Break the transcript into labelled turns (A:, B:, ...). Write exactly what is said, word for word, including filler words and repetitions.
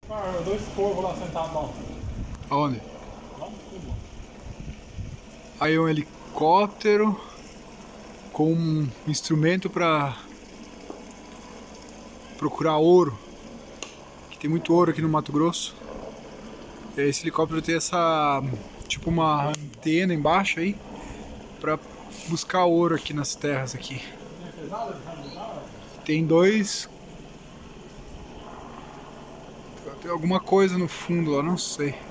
A: Ah, dois corvos lá sentados lá.
B: Aonde?
A: Lá no fundo.
B: Aí é um helicóptero com um instrumento para procurar ouro. Que tem muito ouro aqui no Mato Grosso. E esse helicóptero tem essa, tipo uma antena embaixo aí, para buscar ouro aqui nas terras aqui. Tem dois... Tem alguma coisa no fundo lá, não sei.